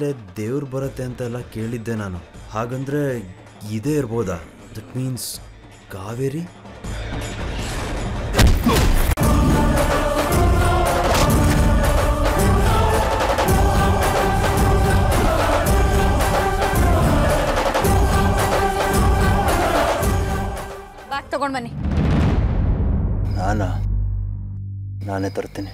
ಮೇಲೆ ದೇವ್ರು ಬರುತ್ತೆ ಅಂತೆಲ್ಲ ಕೇಳಿದ್ದೆ ನಾನು. ಹಾಗಂದ್ರೆ ಇದೇ ಇರ್ಬೋದಾ? That means Kaveri. ಬ್ಯಾಗ್ ತಗೊಂಡು ಬನ್ನಿ. ನಾನೇ ತರ್ತೀನಿ.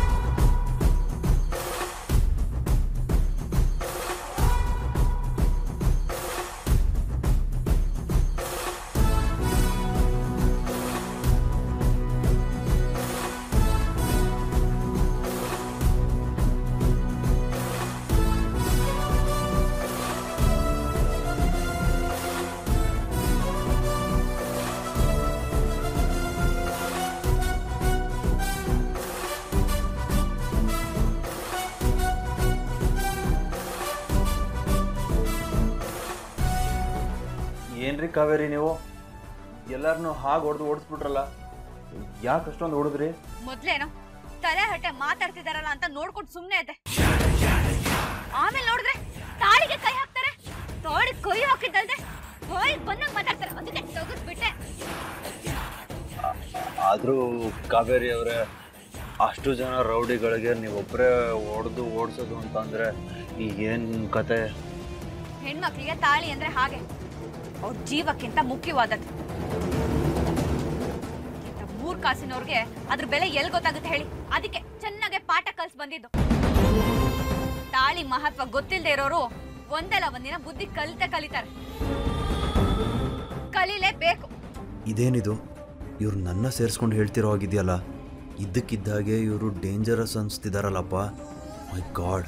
ಏನ್ರಿ ಕಾವೇರಿ, ನೀವು ಎಲ್ಲಾರನ್ನೂ ಹಾಗೆ ಓಡಿಸ್ಬಿಟ್ರಲ್ಲ, ಯಾಕೆ ಅಷ್ಟೊಂದು ಹೊಡೆದ್ರಿ? ಮೊದ್ಲೇನೋ ತಲೆ ಹಟ್ಟೆ ಮಾತಾಡ್ತಿದಾರಲ್ಲ ಅಂತ ನೋಡ್ಕೊಂಡು ಸುಮ್ಮನೆ ಇದೆ. ಆಮೇಲೆ ನೋಡಿದ್ರೆ ತಾಳಿಗೆ ಕೈ ಹಾಕ್ತಾರೆ. ತಾಳಿ ಕೈ ಹಾಕಿದ್ದಲ್ದೆ ಬಾಯಿಗೆ ಬಂದಂಗೆ ಮಾತಾಡ್ತಾರೆ. ಅದಕ್ಕೆ ತೆಗೆದ್ಬಿಟ್ಟೆ. ಆದರೂ ಕಾವೇರಿ ಅವರೇ, ಅಷ್ಟು ಜನ ರೌಡಿಗಳಿಗೆ ನೀವೊಬ್ಬರೇ ಓಡಿಸೋದು ಅಂತಂದ್ರೆ ಏನು ಕತೆ? ಹೆಣ್ಮಕ್ಳಿಗೆ ತಾಳಿ ಅಂದ್ರೆ ಹಾಗೆ, ಅವ್ರ ಜೀವಕ್ಕಿಂತ ಮುಖ್ಯವಾದದ್ದು. 3 ಕಾಸಿನವ್ರಿಗೆ ಅದ್ರ ಬೆಲೆ ಎಲ್ಲಿ ಗೊತ್ತಾಗುತ್ತೆ ಹೇಳಿ? ಅದಕ್ಕೆ ಚೆನ್ನಾಗೆ ಪಾಠ ಕಲ್ಸ್ ಬಂದಿದ್ದು. ತಾಳಿ ಮಹತ್ವ ಗೊತ್ತಿಲ್ಲದೆ ಇರೋರು ಒಂದಲ್ಲ ಒಂದಿನ ಬುದ್ಧಿ ಕಲಿತಾರೆ. ಕಲೀಲೇಬೇಕು. ಇದೇನಿದು? ಇವ್ರು ನನ್ನ ಸೇರಿಸ್ಕೊಂಡು ಹೇಳ್ತಿರೋ ಆಗಿದೆಯಲ್ಲ. ಇದ್ದಕ್ಕಿದ್ದಾಗೆ ಇವರು ಡೇಂಜರಸ್ ಅನಿಸ್ತಿದಾರಲ್ಲಪ್ಪ. ಮೈ ಗಾಡ್.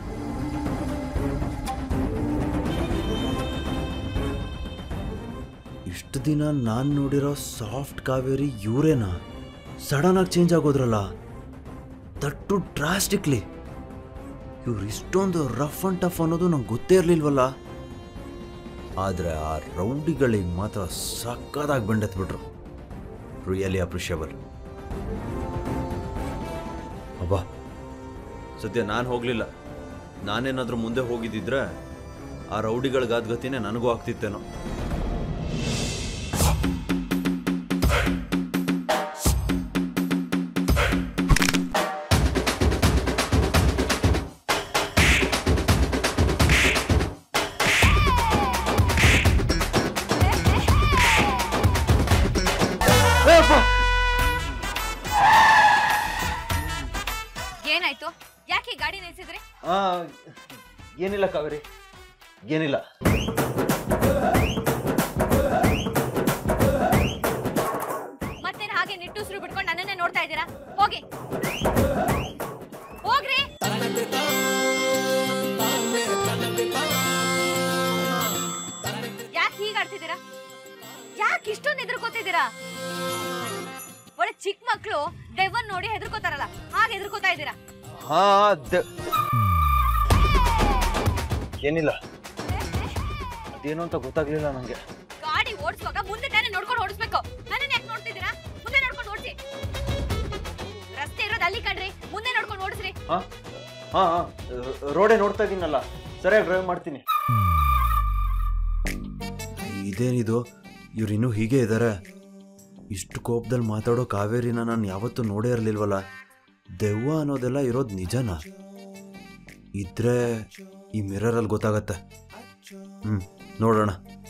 ಇಷ್ಟು ದಿನ ನಾನು ನೋಡಿರೋ ಸಾಫ್ಟ್ ಕಾವೇರಿ ಇವರೇನಾ? ಸಡನ್ ಆಗಿ ಚೇಂಜ್ ಆಗೋದ್ರಲ್ಲ, ದಟ್ಟು ಡ್ರಾಸ್ಟಿಕ್ಲಿ. ಇವ್ರು ಇಷ್ಟೊಂದು ರಫ್ ಅಂಡ್ ಟಫ್ ಅನ್ನೋದು ನಂಗೆ ಗೊತ್ತೇ ಇರಲಿಲ್ವಲ್ಲ. ಆದರೆ ಆ ರೌಡಿಗಳಿಗೆ ಮಾತ್ರ ಸಕ್ಕದಾಗಿ ಬೆಂಡೆತ್ಬಿಟ್ರು. Really appreciable. ಅಬ್ಬಾ, ಸದ್ಯ ನಾನು ಹೋಗಲಿಲ್ಲ. ನಾನೇನಾದರೂ ಮುಂದೆ ಹೋಗಿದ್ದಿದ್ರೆ ಆ ರೌಡಿಗಳಿಗಾದ್ಗತಿನೇ ನನಗೂ ಆಗ್ತಿತ್ತೇನೋ. ಏನಾಯ್ತು? ಯಾಕೆ ಗಾಡಿ ನಿಲ್ಸಿದ್ರಿ? ಏನಿಲ್ಲ ಕಾವೇರಿ, ಏನಿಲ್ಲ. ಮತ್ತೇನು ಹಾಗೆ ನಿಟ್ಟುಸಿರು ಬಿಟ್ಕೊಂಡು ನನ್ನನ್ನೇ ನೋಡ್ತಾ ಇದ್ದೀರಾ? ಹೋಗಿ ಹೋಗ್ರಿ. ಯಾಕೆ ಹೀಗಾಡ್ತಿದ್ದೀರಾ? ಯಾಕೆ ಇಷ್ಟೊಂದು ಹೆದರ್ಕೋತಿದ್ದೀರಾ? ಒಳ್ಳೆ ಚಿಕ್ಕ ಮಕ್ಕಳು ದೆವ್ವನ್ ನೋಡಿ ಹೆದರ್ಕೋತಾರಲ್ಲ, ಹಾಗೆ ಹೆದರ್ಕೋತಾ ಇದ್ದೀರಾ? ಏನಿಲ್ಲ, ಅದೇನು ಅಂತ ಗೊತ್ತಾಗ್ಲಿಲ್ಲ ನಂಗೆ. ಗಾಡಿ ಓಡಿಸುವಾಗ ಮುಂದೆ ತಾನೇ ನೋಡ್ಕೊಂಡು ಓಡಿಸ್ಬೇಕು. ನನ್ನನ್ನ ಯಾಕೆ ನೋಡ್ತಿದ್ದೀರಾ? ಮುಂದೆ ನೋಡ್ಕೊಂಡು ಓಡಿಸಿ. ರಸ್ತೆ ಇರೋದು ಅಲ್ಲಿ ಕಣ್ರಿ, ಮುಂದೆ ನೋಡ್ಕೊಂಡು ಓಡಿಸ್ರಿ. ರೋಡೇ ನೋಡ್ತಾ ಇದೀನಲ್ಲ, ಸರಿಯಾಗಿ ಡ್ರೈವ್ ಮಾಡ್ತೀನಿ. ಇದೇನಿದು? ಇವ್ರು ಇನ್ನೂ ಹೀಗೆ ಇದ್ದಾರೆ. ಇಷ್ಟು ಕೋಪದಲ್ಲಿ ಮಾತಾಡೋ ಕಾವೇರಿನ ನಾನು ಯಾವತ್ತೂ ನೋಡೇ ಇರಲಿಲ್ವಲ್ಲ. ದೆವ್ವ ಅನ್ನೋದೆಲ್ಲ ಇರೋದು ನಿಜನಾ? ಇದ್ರೆ ಈ ಮಿರರಲ್ಲಿ ಗೊತ್ತಾಗತ್ತೆ. ನೋಡೋಣ.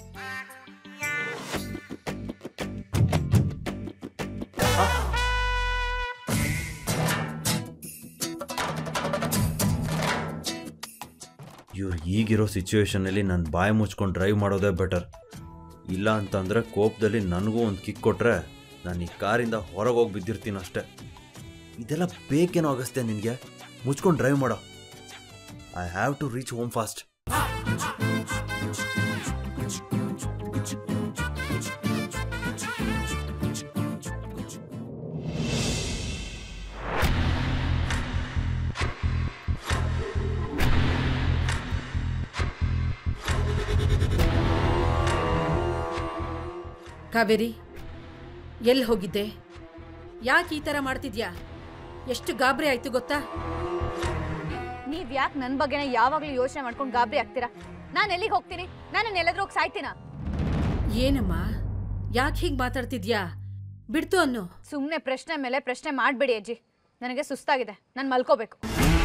ಇವ್ರು ಈಗಿರೋ ಸಿಚುವೇಶನಲ್ಲಿ ನಾನು ಬಾಯಿ ಮುಚ್ಕೊಂಡು ಡ್ರೈವ್ ಮಾಡೋದೇ ಬೆಟರ್. ಇಲ್ಲ ಅಂತಂದರೆ ಕೋಪದಲ್ಲಿ ನನಗೂ ಒಂದು ಕಿಕ್ ಕೊಟ್ಟರೆ ನಾನು ಈ ಕಾರಿಂದ ಹೊರಗೆ ಹೋಗಿ ಬಿದ್ದಿರ್ತೀನಿ ಅಷ್ಟೇ. ಇದೆಲ್ಲ ಬೇಕೇನೋ ಅಗಸ್ತ್ಯ ನಿನಗೆ? ಮುಚ್ಕೊಂಡು ಡ್ರೈವ್ ಮಾಡೋ. I have to reach home fast. Kaveri, ಎಲ್ಲಿ ಹೋಗಿದ್ದೆ? ಯಾಕೆ ಈ ಥರ ಮಾಡ್ತಿದ್ಯಾ? ಎಷ್ಟು ಗಾಬರಿ ಆಯ್ತು ಗೊತ್ತಾ? ನೀವ್ ಯಾಕೆ ನನ್ನ ಬಗ್ಗೆನ ಯಾವಾಗ್ಲೂ ಯೋಚನೆ ಮಾಡ್ಕೊಂಡು ಗಾಬರಿ ಆಗ್ತೀರಾ? ನಾನು ಎಲ್ಲಿಗೆ ಹೋಗ್ತೀನಿ? ನಾನು ಎಲ್ಲಾದ್ರೂ ಹೋಗಿ ಸಾಯ್ತೀನಾ? ಏನಮ್ಮ, ಯಾಕೆ ಹೀಗೆ ಮಾತಾಡ್ತಿದ್ಯಾ? ಬಿಡ್ತು ಅನ್ನು. ಸುಮ್ಮನೆ ಪ್ರಶ್ನೆ ಮೇಲೆ ಪ್ರಶ್ನೆ ಮಾಡಬೇಡಿ ಅಜ್ಜಿ. ನನಗೆ ಸುಸ್ತಾಗಿದೆ, ನಾನು ಮಲ್ಕೋಬೇಕು.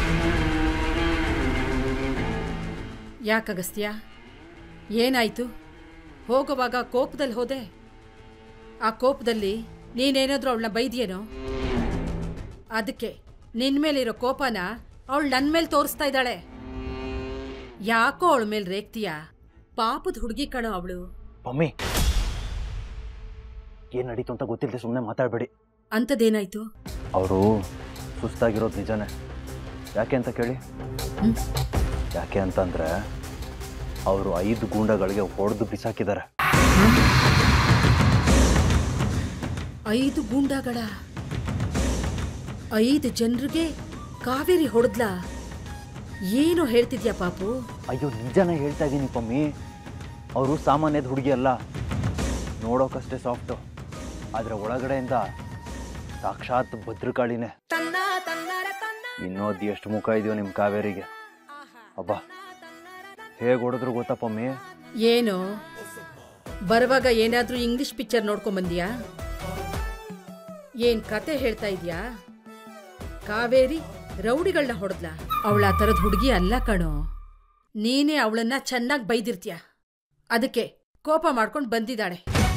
ಯಾಕೆ ಅಗಸ್ತ್ಯ, ಏನಾಯ್ತು? ಹೋಗುವಾಗ ಕೋಪದಲ್ಲಿ ಹೋದೆ. ಆ ಕೋಪದಲ್ಲಿ ನೀನೇನಾದ್ರೂ ಅವಳನ್ನ ಬೈದ್ಯೇನೋ? ಅದಕ್ಕೆ ನಿನ್ ಮೇಲಿರೋ ಕೋಪನ ಅವಳು ನನ್ನ ಮೇಲೆ ತೋರಿಸ್ತಾ ಇದ್ದಾಳೆ. ಯಾಕೋ ಅವಳ ಮೇಲೆ ರೇಗ್ತೀಯ? ಪಾಪದ ಹುಡುಗಿ ಕಣೋ ಅವಳು. ಮಮ್ಮಿ, ಏನ್ ನಡೀತು ಅಂತ ಗೊತ್ತಿಲ್ಲದೆ ಸುಮ್ಮನೆ ಮಾತಾಡಬೇಡಿ. ಅಂಥದ್ದೇನಾಯ್ತು? ಅವರು ಸುಸ್ತಾಗಿರೋದು ನಿಜಾನೇ. ಯಾಕೆ ಅಂತ ಕೇಳಿ. ಯಾಕೆ ಅಂತಂದ್ರೆ ಅವರು 5 ಗೂಂಡಗಳಿಗೆ ಹೊಡೆದು ಬಿಸಾಕಿದ್ದಾರೆ. 5 ಗೂಂಡಾಗಳ? 5 ಜನರಿಗೆ ಕಾವೇರಿ ಹೊಡೆದ್ಲಾ? ಏನು ಹೇಳ್ತಿದ್ಯಾ ಪಾಪು? ಅಯ್ಯೋ, ನಿಜಾನೇ ಹೇಳ್ತಾ ಇದ್ದೀನಿ ಪಮ್ಮಿ. ಅವರು ಸಾಮಾನ್ಯದ ಹುಡುಗಿ ಅಲ್ಲ, ನೋಡೋಕಷ್ಟೇ ಸಾಫ್ಟು, ಆದರೆ ಒಳಗಡೆಯಿಂದ ಸಾಕ್ಷಾತ್ ಭದ್ರಕಾಳಿನೇ. ಇನ್ನೋದು ಎಷ್ಟು ಮುಖ ಇದೆಯೋ ನಿಮ್ಮ ಕಾವೇರಿಗೆ. ಅಬ್ಬಾ, ಹೇಗೆ ಹೊಡೆದ್ರು ಗೊತ್ತಾ ಪಮ್ಮಿ? ಏನು ಬರುವಾಗ ಏನಾದ್ರೂ ಇಂಗ್ಲಿಷ್ ಪಿಕ್ಚರ್ ನೋಡ್ಕೊಂಬಂದ್ಯಾ? ಏನ್ ಕತೆ ಹೇಳ್ತಾ ಇದ್ಯಾ? ಕಾವೇರಿ ರೌಡಿಗಳನ್ನ ಹೊಡೆದ್ಲ? ಅವಳ ಆ ಥರದ ಹುಡುಗಿ ಅಲ್ಲ ಕಣೋ. ನೀನೇ ಅವಳನ್ನ ಚೆನ್ನಾಗಿ ಬೈದಿರ್ತೀಯ, ಅದಕ್ಕೆ ಕೋಪ ಮಾಡ್ಕೊಂಡು ಬಂದಿದ್ದಾಳೆ.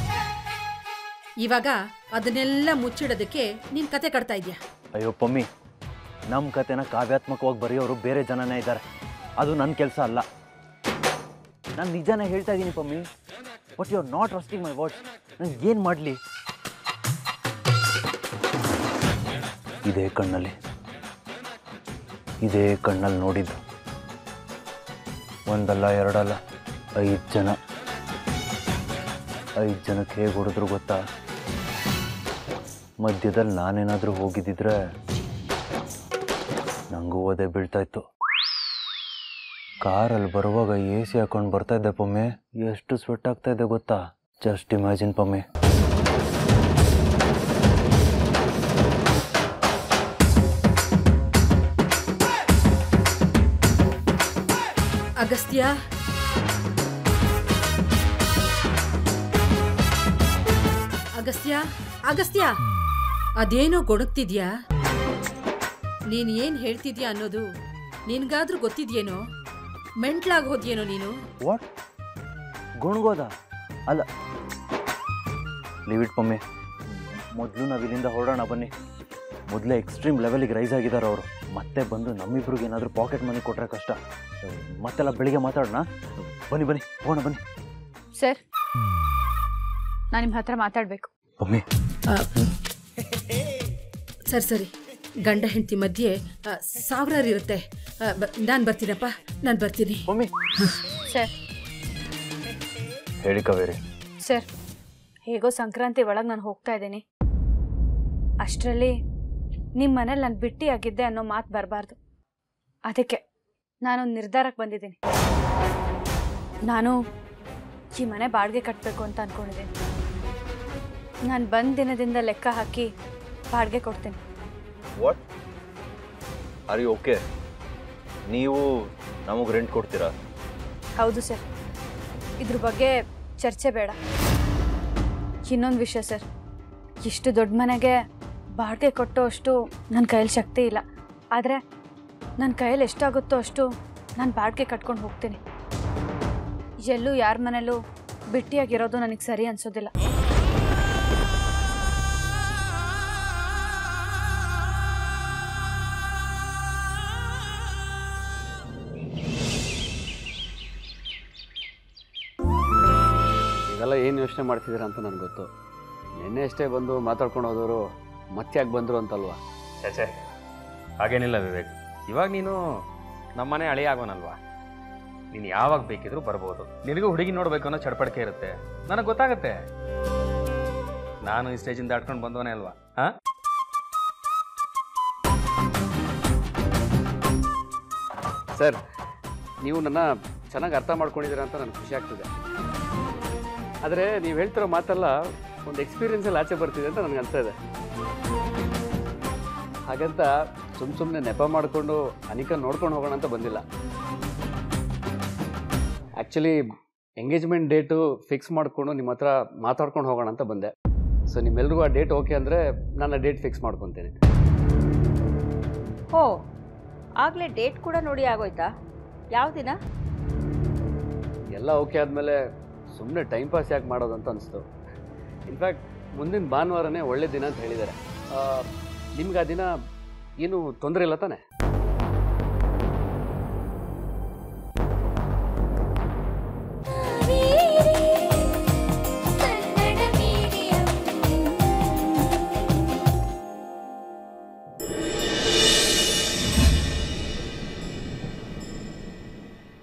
ಇವಾಗ ಅದನ್ನೆಲ್ಲ ಮುಚ್ಚಿಡೋದಕ್ಕೆ ನೀನ್ ಕತೆ ಕಟ್ತಾ ಇದ್ಯಾ? ಅಯ್ಯೋ ಪಮ್ಮಿ, ನಮ್ಮ ಕತೆನ ಕಾವ್ಯಾತ್ಮಕವಾಗಿ ಬರೆಯೋರು ಬೇರೆ ಜನನೇ ಇದ್ದಾರೆ. ಅದು ನನ್ನ ಕೆಲಸ ಅಲ್ಲ. ನಾನು ನಿಜಾನೇ ಹೇಳ್ತಾ ಇದ್ದೀನಿ Pammi. But you are not trusting my words. ನಾನು ಏನು ಮಾಡಲಿ? ಇದೇ ಕಣ್ಣಲ್ಲಿ ನೋಡಿದ್ದು ಒಂದಲ್ಲ ಎರಡಲ್ಲ 5 ಜನ. 5 ಜನಕ್ಕೆ ಹೇಗೆ ಹೊಡೆದ್ರು ಗೊತ್ತಾ? ಮಧ್ಯದಲ್ಲಿ ನಾನೇನಾದರೂ ಹೋಗಿದ್ದಿದ್ರೆ ನನಗೂ ಓದೇ ಬೀಳ್ತಾ ಇತ್ತು. ಕಾರಲ್ಲಿ ಬರುವಾಗ AC ಹಾಕೊಂಡು ಬರ್ತಾ ಇದ್ದೆ ಪಮ್ಮಿ. ಎಷ್ಟು ಸ್ವೆಟ್ ಆಗ್ತಾ ಇದೆ ಗೊತ್ತಾ? Just imagine Pammi. ಅಗಸ್ತ್ಯ, ಅಗಸ್ತ್ಯ, ಅಗಸ್ತ್ಯ, ಅದೇನೋ ಗೊಣಗ್ತಿದ್ಯಾ? ನೀನ್ ಏನ್ ಹೇಳ್ತಿದ್ಯಾ ಅನ್ನೋದು ನಿನ್ಗಾದ್ರೂ ಗೊತ್ತಿದ್ಯೇನೋ? ಮೆಂಟ್ಲಾಗಿ ಹೋದ್ಯೇನೋ ನೀನು? ವಾಟ್? ಗುಣ್ಗೋದ? ಅಲ್ಲ, ಲೀವ್ ಇಟ್ ಪಮ್ಮಿ. ಮೊದಲು ನಾವಿಲ್ಲಿಂದ ಹೊರಡೋಣ ಬನ್ನಿ. ಮೊದಲೇ ಎಕ್ಸ್ಟ್ರೀಮ್ ಲೆವೆಲಿಗೆ ರೈಸ್ ಆಗಿದ್ದಾರೆ ಅವರು. ಮತ್ತೆ ಬಂದು ನಮ್ಮಿಬ್ರಿಗೆ ಏನಾದರೂ ಪಾಕೆಟ್ ಮನಿ ಕೊಟ್ಟರೆ ಕಷ್ಟ. ಮತ್ತೆಲ್ಲ ಬೆಳಿಗ್ಗೆ ಮಾತಾಡೋಣ. ಬನ್ನಿ ಹೋಗೋಣ ಬನ್ನಿ. ಸರ್, ನಾನು ನಿಮ್ಮ ಹತ್ರ ಮಾತಾಡಬೇಕು. ಮಮ್ಮಿ, ಸರಿ, ಗಂಡ ಹೆಂಡತಿ ಮಧ್ಯೆ 1000 ಇರುತ್ತೆ. ನಾನು ಬರ್ತೀನಪ್ಪ, ನಾನು ಬರ್ತೀನಿ. ಮಮ್ಮಿ. ಸರ್. ಹೇಳಿ ಕಾವೇರಿ. ಸರ್, ಹೇಗೋ ಸಂಕ್ರಾಂತಿ ಒಳಗೆ ನಾನು ಹೋಗ್ತಾ ಇದ್ದೀನಿ. ಅಷ್ಟರಲ್ಲಿ ನಿಮ್ಮ ಮನೇಲಿ ನಾನು ಬಿಟ್ಟಿಯಾಗಿದ್ದೆ ಅನ್ನೋ ಮಾತು ಬರಬಾರ್ದು. ಅದಕ್ಕೆ ನಾನೊಂದು ನಿರ್ಧಾರಕ್ಕೆ ಬಂದಿದ್ದೀನಿ. ನಾನು ಈ ಮನೆ ಬಾಡಿಗೆ ಕಟ್ಟಬೇಕು ಅಂತ ಅಂದ್ಕೊಂಡಿದ್ದೀನಿ. ನಾನು ಬಂದ ದಿನದಿಂದ ಲೆಕ್ಕ ಹಾಕಿ ಬಾಡಿಗೆ ಕೊಡ್ತೀನಿ. ವಾಟ್? Are you okay? ನೀವು ನಮಗೆ ರೆಂಟ್ ಕೊಡ್ತೀರಾ? ಹೌದು ಸರ್. ಇದ್ರ ಬಗ್ಗೆ ಚರ್ಚೆ ಬೇಡ. ಇನ್ನೊಂದು ವಿಷಯ ಸರ್, ಇಷ್ಟು ದೊಡ್ಡ ಮನೆಗೆ ಬಾಡಿಗೆ ಕೊಟ್ಟೋ ಅಷ್ಟು ನನ್ನ ಕೈಯಲ್ಲಿ ಶಕ್ತಿ ಇಲ್ಲ. ಆದರೆ ನನ್ನ ಕೈಯಲ್ಲಿ ಎಷ್ಟಾಗುತ್ತೋ ಅಷ್ಟು ನಾನು ಬಾಡಿಗೆ ಕಟ್ಕೊಂಡು ಹೋಗ್ತೀನಿ. ಎಲ್ಲೂ ಯಾರ ಮನೇಲೂ ಬಿಟ್ಟಿಯಾಗಿರೋದು ನನಗೆ ಸರಿ ಅನಿಸೋದಿಲ್ಲ. ಇದೆಲ್ಲ ಏನು ಯೋಚನೆ ಮಾಡ್ತಿದ್ದೀರಾ ಅಂತ ನನಗೆ ಗೊತ್ತು. ನಿನ್ನೆ ಅಷ್ಟೇ ಬಂದು ಮಾತಾಡ್ಕೊಂಡು ಹೋದವರು ಮತ್ತೆ ಯಾಕೆ ಬಂದರು ಅಂತಲ್ವಾ? ಛೇ, ಹಾಗೇನಿಲ್ಲ ವಿವೇಕ್. ಇವಾಗ ನೀನು ನಮ್ಮನೆ ಹಳಿ ಆಗೋನಲ್ವಾ? ನೀನು ಯಾವಾಗ ಬೇಕಿದ್ರೂ ಬರ್ಬೋದು. ನಿನಗೂ ಹುಡುಗಿ ನೋಡಬೇಕು ಅನ್ನೋ ಚಡ್ಪಡಿಕೆ ಇರುತ್ತೆ. ನನಗೆ ಗೊತ್ತಾಗತ್ತೆ. ನಾನು ಈ ಸ್ಟೇಜಿಂದ ದಾಟ್ಕೊಂಡು ಬಂದವನೇ ಅಲ್ವಾ? ಹಾಂ, ಸರ್, ನೀವು ನನ್ನ ಚೆನ್ನಾಗಿ ಅರ್ಥ ಮಾಡ್ಕೊಂಡಿದ್ದೀರಾ ಅಂತ ನನಗೆ ಖುಷಿ ಆಗ್ತಿದೆ. ಆದರೆ ನೀವು ಹೇಳ್ತಿರೋ ಮಾತೆಲ್ಲ ಒಂದು ಎಕ್ಸ್ಪೀರಿಯನ್ಸಲ್ಲಿ ಆಚೆ ಬರ್ತಿದೆ ಅಂತ ನನಗೆ ಅನಿಸ್ತಾ ಇದೆ. ಹಾಗಂತ ಸುಮ್ಮನೆ ನೆಪ ಮಾಡಿಕೊಂಡು ಅನಿಕಾ ನೋಡ್ಕೊಂಡು ಹೋಗೋಣ ಅಂತ ಬಂದಿಲ್ಲ. ಆ್ಯಕ್ಚುಲಿ ಎಂಗೇಜ್ಮೆಂಟ್ ಡೇಟು ಫಿಕ್ಸ್ ಮಾಡಿಕೊಂಡು ನಿಮ್ಮ ಹತ್ರ ಮಾತಾಡ್ಕೊಂಡು ಹೋಗೋಣ ಅಂತ ಬಂದೆ. ಸೊ ನಿಮ್ಮೆಲ್ರಿಗೂ ಆ ಡೇಟ್ ಓಕೆ ಅಂದರೆ ನಾನು ಆ ಡೇಟ್ ಫಿಕ್ಸ್ ಮಾಡ್ಕೊತೀನಿ. ಓ, ಆಗಲೇ ಡೇಟ್ ಕೂಡ ನೋಡಿ ಆಗೋಯ್ತಾ? ಯಾವ ದಿನ? ಎಲ್ಲ ಓಕೆ ಆದಮೇಲೆ ಸುಮ್ಮನೆ ಟೈಮ್ ಪಾಸ್ ಯಾಕೆ ಮಾಡೋದು ಅಂತ ಅನಿಸ್ತು. ಇನ್ಫ್ಯಾಕ್ಟ್ ಮುಂದಿನ ಭಾನುವಾರನೇ ಒಳ್ಳೆ ದಿನ ಅಂತ ಹೇಳಿದ್ದಾರೆ. ನಿಮ್ಗೆ ಆ ದಿನ ಏನು ತೊಂದರೆ ಇಲ್ಲ ತಾನೆ?